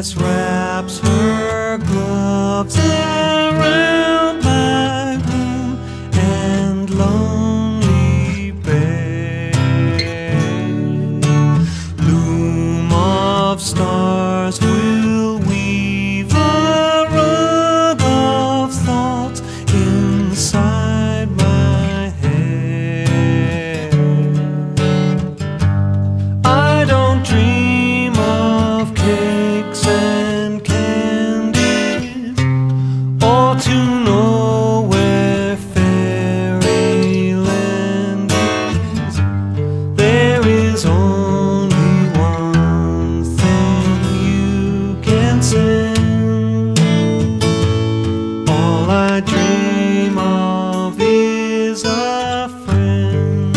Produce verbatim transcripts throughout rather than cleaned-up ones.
Loneliness wraps her gloves around my room and lonely bed. Loom of stars will weave a rug of thoughts inside my head. I don't dream of cakes and candies, or to know where fairyland is. There is only one thing you can send. All I dream of is a friend.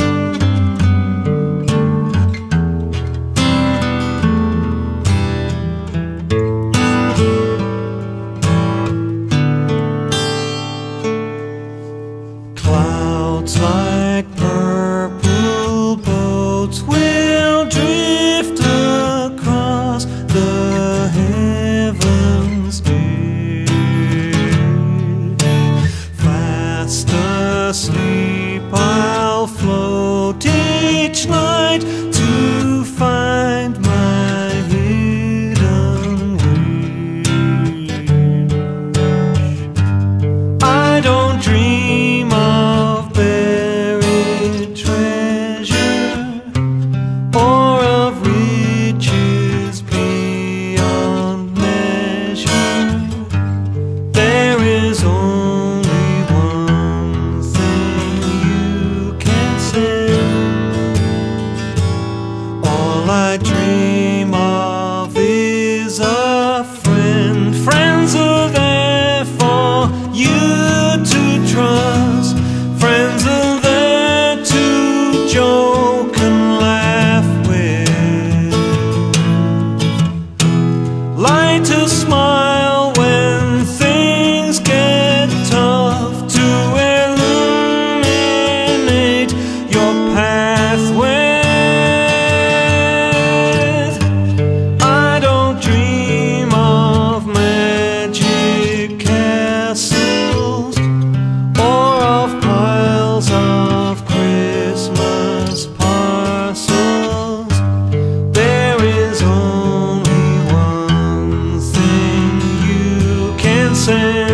Clouds like purple boats will drift across the heavens dear. Fast asleep I'll float each night to find my hidden wish. I don't dream of buried treasure or of riches beyond measure. There is only one thing you can send. All I dream of is a friend. Friends are there for you to trust. Friends are there to joke and laugh with. Light a smile when things get tough, to illuminate your pathway. I don't dream of magic castles or of piles of Christmas parcels. There is only one thing you can say.